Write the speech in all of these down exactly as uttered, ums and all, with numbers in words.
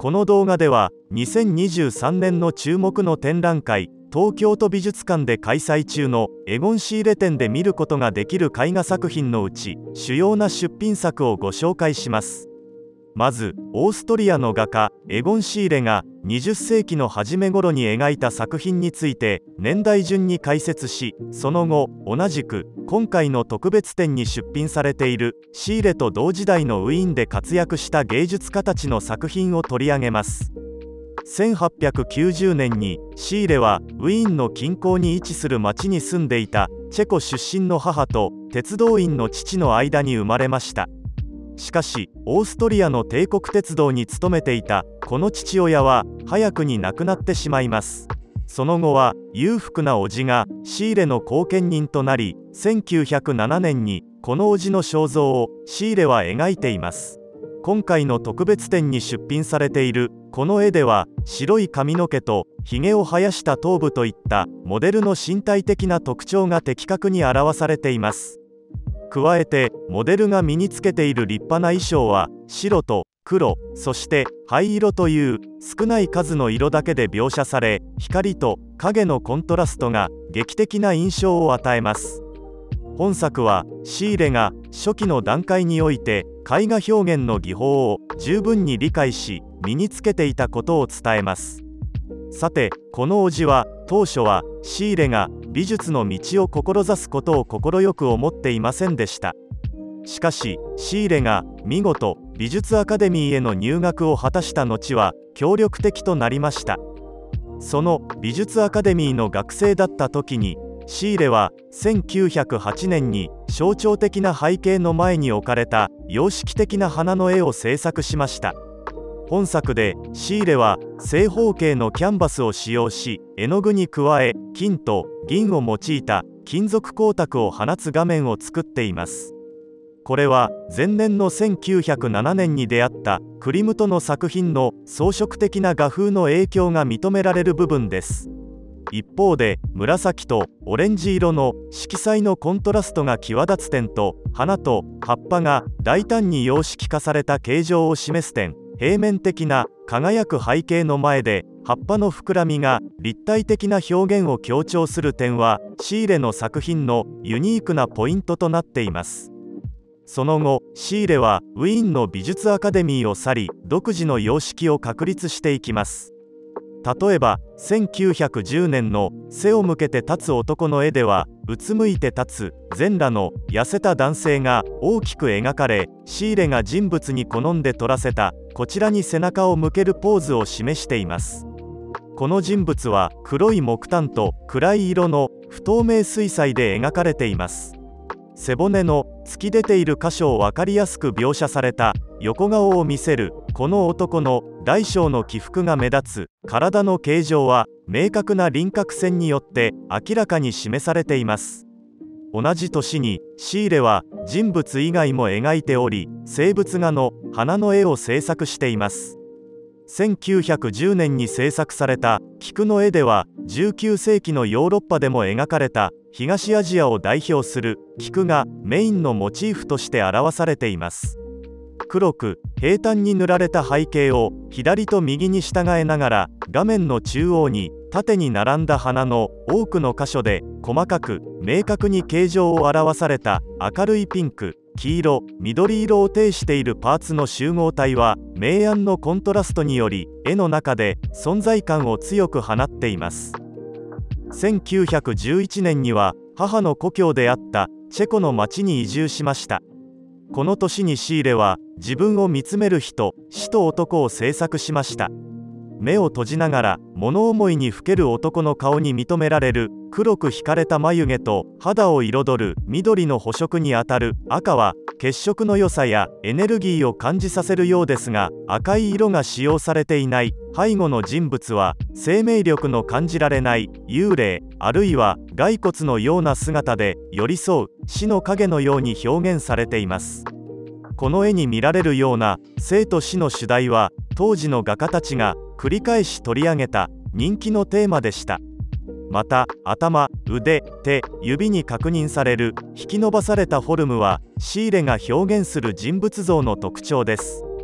この動画ではにせんにじゅうさんねんの注目の展覧会、東京都美術館で開催中のエゴン・シーレ展で見ることができる絵画作品のうち主要な出品作をご紹介します。まずオーストリアの画家エゴン・シーレがにじゅっせいきの初め頃に描いた作品について年代順に解説し、その後同じく今回の特別展に出品されているシーレと同時代のウィーンで活躍した芸術家たちの作品を取り上げます。せんはっぴゃくきゅうじゅうねんにシーレはウィーンの近郊に位置する町に住んでいたチェコ出身の母と鉄道員の父の間に生まれました。しかしオーストリアの帝国鉄道に勤めていたこの父親は早くに亡くなってしまいます。その後は裕福な叔父がシーレの後見人となり、せんきゅうひゃくななねんにこの叔父の肖像をシーレは描いています。今回の特別展に出品されているこの絵では白い髪の毛とひげを生やした頭部といったモデルの身体的な特徴が的確に表されています。加えてモデルが身につけている立派な衣装は白と黒、そして灰色という少ない数の色だけで描写され、光と影のコントラストが劇的な印象を与えます。本作はシーレが初期の段階において絵画表現の技法を十分に理解し身につけていたことを伝えます。さてこの叔父は当初はシーレが美術の道を志すことを快く思っていませんでした。しかしシーレが見事美術アカデミーへの入学を果たした後は協力的となりました。その美術アカデミーの学生だった時にシーレはせんきゅうひゃくはちねんに象徴的な背景の前に置かれた様式的な花の絵を制作しました。本作でシーレは正方形のキャンバスを使用し、絵の具に加え金と銀を用いた金属光沢を放つ画面を作っています。これは前年のせんきゅうひゃくななねんに出会ったクリムトの作品の装飾的な画風の影響が認められる部分です。一方で紫とオレンジ色の色彩のコントラストが際立つ点と、花と葉っぱが大胆に様式化された形状を示す点、平面的な輝く背景の前で葉っぱの膨らみが立体的な表現を強調する点はシーレの作品のユニークなポイントとなっています。その後シーレはウィーンの美術アカデミーを去り、独自の様式を確立していきます。例えばせんきゅうひゃくじゅうねんの背を向けて立つ男の絵では、うつむいて立つ全裸の痩せた男性が大きく描かれ、シーレが人物に好んで撮らせたこちらに背中を向けるポーズを示しています。この人物は黒い木炭と暗い色の不透明水彩で描かれています。背骨の突き出ている箇所を分かりやすく描写された横顔を見せるこの男の大小の起伏が目立つ体の形状は明確な輪郭線によって明らかに示されています。同じ年にシーレは人物以外も描いており、生物画の花の絵を制作しています。せんきゅうひゃくじゅうねんに制作された菊の絵では、じゅうきゅうせいきのヨーロッパでも描かれた東アジアを代表する菊がメインのモチーフとして表されています。黒く平坦に塗られた背景を左と右に従えながら、画面の中央に縦に並んだ花の多くの箇所で細かく明確に形状を表された明るいピンク、黄色、緑色を呈しているパーツの集合体は明暗のコントラストにより絵の中で存在感を強く放っています。せんきゅうひゃくじゅういちねんには母の故郷であったチェコの町に移住しました。この年にシーレは自分を見つめる人、死と男を制作しました。目を閉じながら物思いにふける男の顔に認められる黒く引かれた眉毛と、肌を彩る緑の補色にあたる赤は血色の良さやエネルギーを感じさせるようですが、赤い色が使用されていない背後の人物は生命力の感じられない幽霊、あるいは骸骨のような姿で寄り添う死の影のように表現されています。この絵に見られるような生と死の主題は当時の画家たちが繰り返し取り上げた人気のテーマでした。また頭、腕、手、指に確認される引き伸ばされたフォルムはシーレが表現する人物像の特徴です。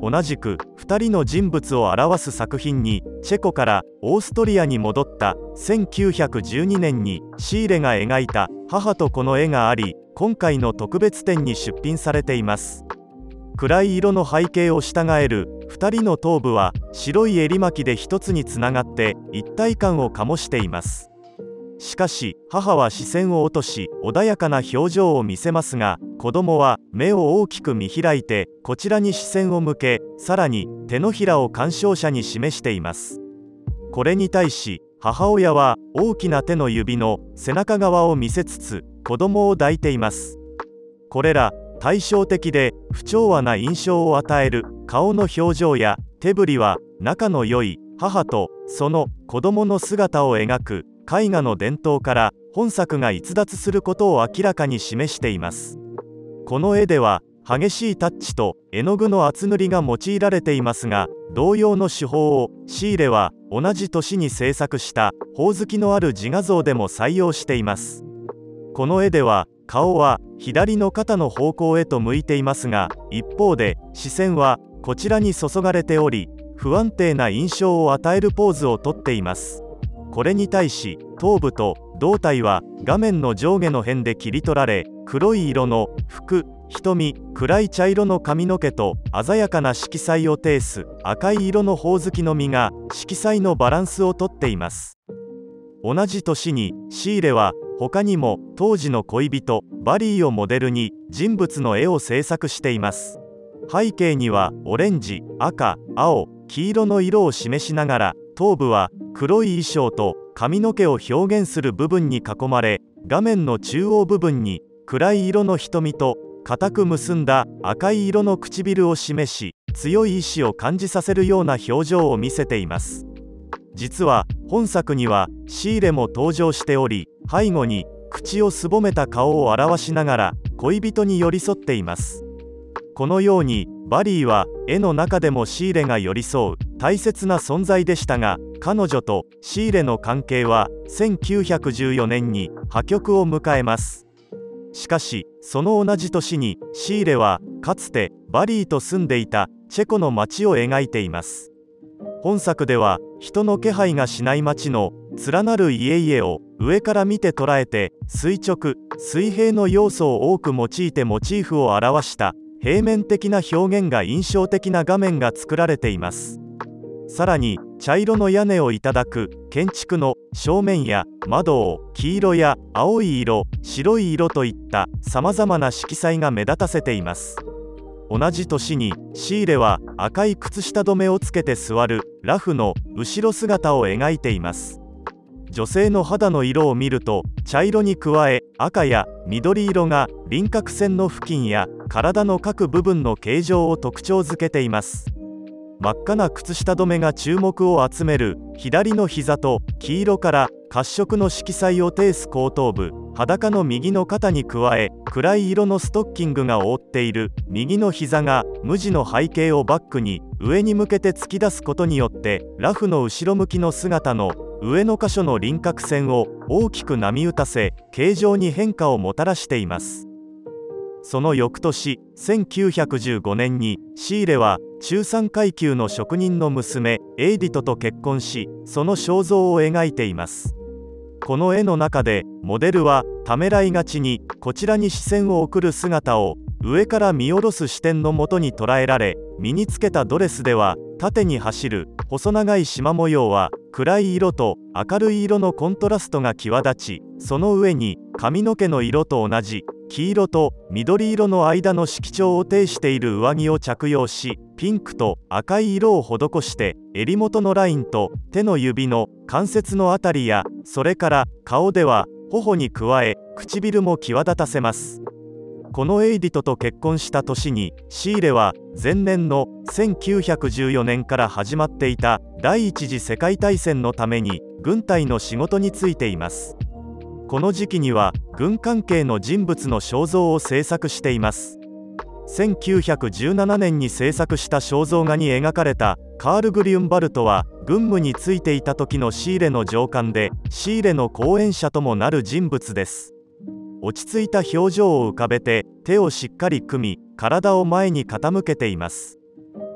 同じくふたりの人物を表す作品に、チェコからオーストリアに戻ったせんきゅうひゃくじゅうにねんにシーレが描いた母と子の絵があり、今回の特別展に出品されています。暗い色の背景を従えるふたりの頭部は白い襟巻きで一つにつながって一体感を醸しています。しかし母は視線を落とし穏やかな表情を見せますが、子供は目を大きく見開いてこちらに視線を向け、さらに手のひらを鑑賞者に示しています。これに対し母親は大きな手の指の背中側を見せつつ子供を抱いています。これら対照的で不調和な印象を与える顔の表情や手振りは、仲の良い母とその子供の姿を描く絵画の伝統から本作が逸脱することを明らかに示しています。この絵では激しいタッチと絵の具の厚塗りが用いられていますが、同様の手法をシーレは同じ年に制作したほおずきのある自画像でも採用しています。この絵では顔は左の肩の方向へと向いていますが、一方で視線はこちらに注がれており、不安定な印象を与えるポーズをとっています。これに対し頭部と胴体は画面の上下の辺で切り取られ、黒い色の服、瞳、暗い茶色の髪の毛と鮮やかな色彩を呈す赤い色のほおずきの実が色彩のバランスをとっています。同じ年にシーレは他にも当時の恋人バリーをモデルに人物の絵を制作しています。背景にはオレンジ、赤、青、黄色の色を示しながら、頭部は黒い衣装と髪の毛を表現する部分に囲まれ、画面の中央部分に暗い色の瞳と固く結んだ赤い色の唇を示し、強い意志を感じさせるような表情を見せています。実は本作にはシーレも登場しており、背後に口をすぼめた顔を表しながら恋人に寄り添っています。このようにバリーは絵の中でもシーレが寄り添う大切な存在でしたが、彼女とシーレの関係はせんきゅうひゃくじゅうよねんに破局を迎えます。しかしその同じ年にシーレはかつてバリーと住んでいたチェコの街を描いています。本作では人の気配がしない街の連なる家々を上から見て捉えて、垂直水平の要素を多く用いてモチーフを表した平面的な表現が印象的な画面が作られています。さらに茶色の屋根をいただく建築の正面や窓を黄色や青い色、白い色といったさまざまな色彩が目立たせています。同じ年にシーレは赤い靴下止めをつけて座るラフの後ろ姿を描いています。女性の肌の色を見ると茶色に加え赤や緑色が輪郭線の付近や体の各部分の形状を特徴づけています。真っ赤な靴下止めが注目を集める左の膝と黄色から褐色の色彩を呈す後頭部、裸の右の肩に加え暗い色のストッキングが覆っている右の膝が無地の背景をバックに上に向けて突き出すことによって、ラフの後ろ向きの姿の上の箇所の輪郭線を大きく波打たせ形状に変化をもたらしています。その翌年せんきゅうひゃくじゅうごねんにシーレは中産階級の職人の娘エイディトと結婚し、その肖像を描いています。この絵の中でモデルはためらいがちにこちらに視線を送る姿を上から見下ろす視点のもとに捉えられ、身につけたドレスでは縦に走る細長い縞模様は暗い色と明るい色のコントラストが際立ち、その上に髪の毛の色と同じ黄色と緑色の間の色調を呈している上着を着用し、ピンクと赤い色を施して襟元のラインと手の指の関節のあたりや、それから顔では頬に加え唇も際立たせます。このエイディトと結婚した年にシーレは前年のせんきゅうひゃくじゅうよねんから始まっていた第一次世界大戦のために軍隊の仕事に就いています。この時期には軍関係の人物の肖像を制作しています。せんきゅうひゃくじゅうななねんに制作した肖像画に描かれたカール・グリュンバルトは軍務に就いていた時のシーレの上官で、シーレの後援者ともなる人物です。落ち着いた表情を浮かべて手をしっかり組み、体を前に傾けています。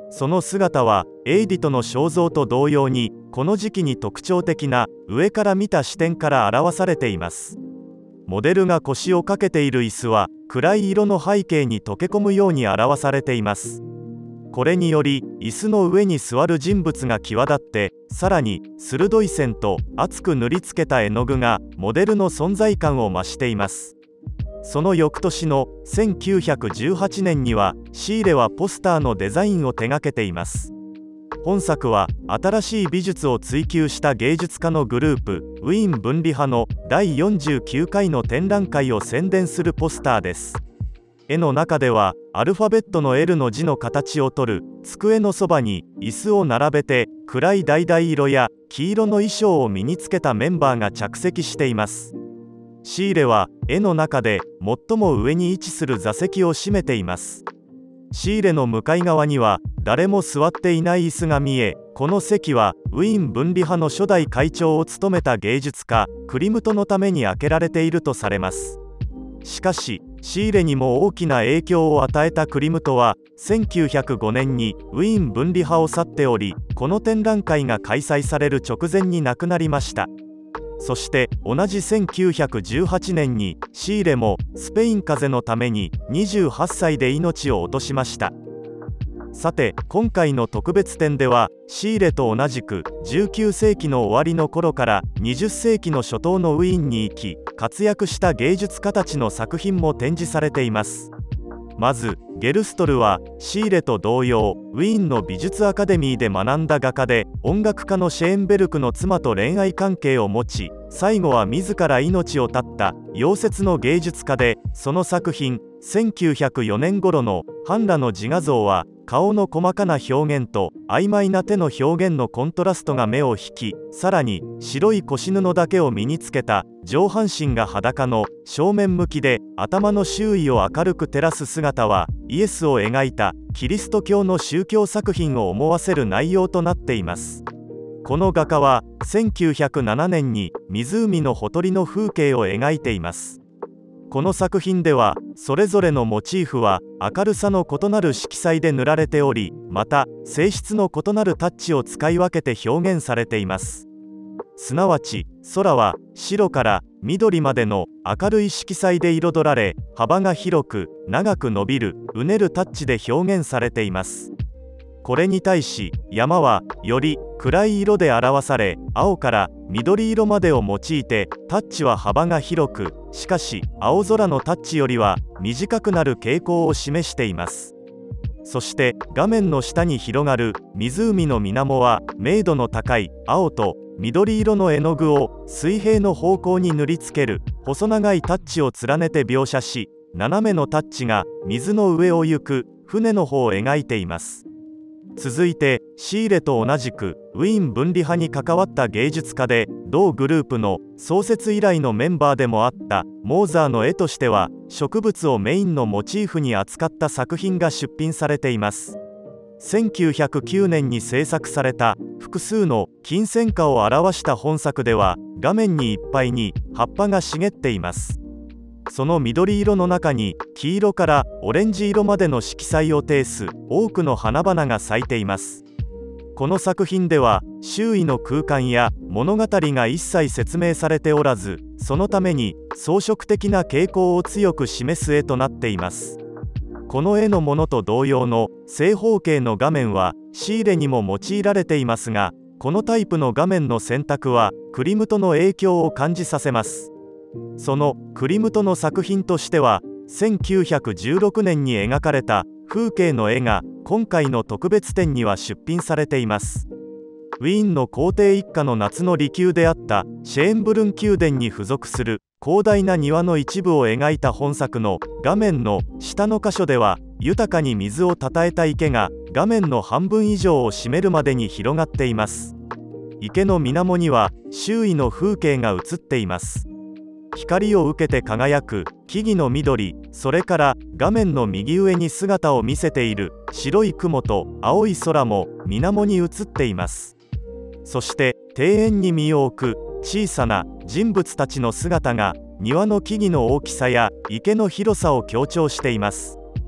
その姿はエイディトの肖像と同様に、この時期に特徴的な上から見た視点から表されています。モデルが腰をかけている椅子は暗い色の背景に溶け込むように表されています。これにより椅子の上に座る人物が際立って、さらに鋭い線と厚く塗りつけた絵の具がモデルの存在感を増しています。その翌年のせんきゅうひゃくじゅうはちねんにはシーレはポスターのデザインを手掛けています。本作は新しい美術を追求した芸術家のグループウィーン分離派のだいよんじゅうきゅうかいの展覧会を宣伝するポスターです。絵の中ではアルファベットの エル の字の形をとる机のそばに椅子を並べて、暗い橙色や黄色の衣装を身につけたメンバーが着席しています。シーレは絵の中で最も上に位置する座席を占めています。シーレの向かい側には誰も座っていない椅子が見え、この席はウィーン分離派の初代会長を務めた芸術家クリムトのために開けられているとされます。しかしシーレにも大きな影響を与えたクリムトはせんきゅうひゃくごねんにウィーン分離派を去っており、この展覧会が開催される直前に亡くなりました。そして同じせんきゅうひゃくじゅうはちねんにシーレもスペイン風邪のためににじゅうはっさいで命を落としました。さて今回の特別展ではシーレと同じくじゅうきゅうせいきの終わりの頃からにじゅっせいきの初頭のウィーンに行き活躍した芸術家たちの作品も展示されています。まずゲルストルはシーレと同様ウィーンの美術アカデミーで学んだ画家で、音楽家のシェーンベルクの妻と恋愛関係を持ち、最後は自ら命を絶った夭折の芸術家で、その作品せんきゅうひゃくよねん頃の半裸の自画像は顔の細かな表現と曖昧な手の表現のコントラストが目を引き、さらに白い腰布だけを身につけた上半身が裸の正面向きで頭の周囲を明るく照らす姿は、イエスを描いたキリスト教の宗教作品を思わせる内容となっています。この画家はせんきゅうひゃくななねんに湖のほとりの風景を描いています。この作品ではそれぞれのモチーフは明るさの異なる色彩で塗られており、また性質の異なるタッチを使い分けて表現されています。すなわち空は白から緑までの明るい色彩で彩られ、幅が広く長く伸びるうねるタッチで表現されています。これに対し山はより暗い色で表され、青から緑色までを用いてタッチは幅が広く、しかし青空のタッチよりは短くなる傾向を示しています。そして画面の下に広がる湖の水面は明度の高い青と緑色の絵の具を水平の方向に塗りつける細長いタッチを連ねて描写し、斜めのタッチが水の上を行く船の方を描いています。続いてシーレと同じくウィーン分離派に関わった芸術家で、同グループの創設以来のメンバーでもあったモーザーの絵としては植物をメインのモチーフに扱った作品が出品されています。せんきゅうひゃくきゅうねんに制作された複数の金銭花を表した本作では、画面にいっぱいに葉っぱが茂っています。その緑色の中に黄色からオレンジ色までの色彩を呈す多くの花々が咲いています。この作品では周囲の空間や物語が一切説明されておらず、そのために装飾的な傾向を強く示す絵となっています。この絵のものと同様の正方形の画面はシーレにも用いられていますが、このタイプの画面の選択はクリムトの影響を感じさせます。そのクリムトの作品としてはせんきゅうひゃくじゅうろくねんに描かれた風景の絵が今回の特別展には出品されています。ウィーンの皇帝一家の夏の離宮であったシェーンブルン宮殿に付属する広大な庭の一部を描いた本作の画面の下の箇所では、豊かに水をたたえた池が画面の半分以上を占めるまでに広がっています。池の水面には周囲の風景が映っています。光を受けて輝く木々の緑、それから画面の右上に姿を見せている白い雲と青い空も水面に映っています。そして庭園に身を置く小さな人物たちの姿が庭の木々の大きさや池の広さを強調しています。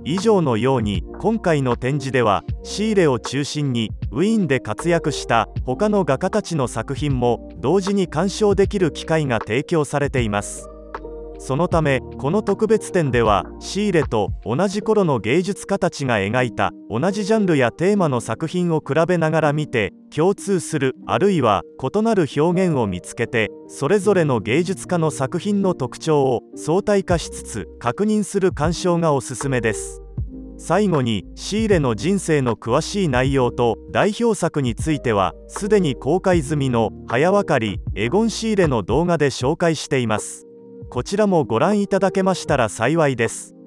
以上のように今回の展示ではシーレを中心にウィーンで活躍した他の画家たちの作品も同時に鑑賞できる機会が提供されています。そのためこの特別展ではシーレと同じ頃の芸術家たちが描いた同じジャンルやテーマの作品を比べながら見て共通するあるいは異なる表現を見つけてそれぞれの芸術家の作品の特徴を相対化しつつ確認する鑑賞がおすすめです。最後にシーレの人生の詳しい内容と代表作についてはすでに公開済みの早わかりエゴン・シーレの動画で紹介しています。こちらもご覧いただけましたら幸いです。